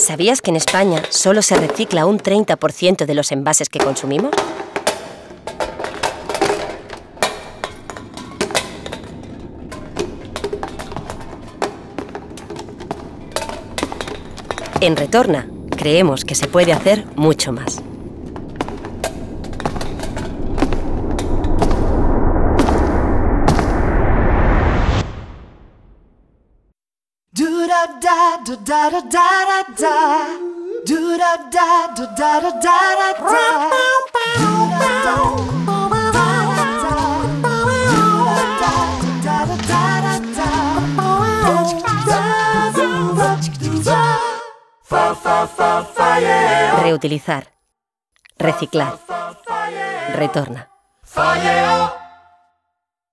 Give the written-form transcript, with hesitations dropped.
¿Sabías que en España solo se recicla un 30% de los envases que consumimos? En Retorna, creemos que se puede hacer mucho más. Reutilizar. Reciclar. Retorna.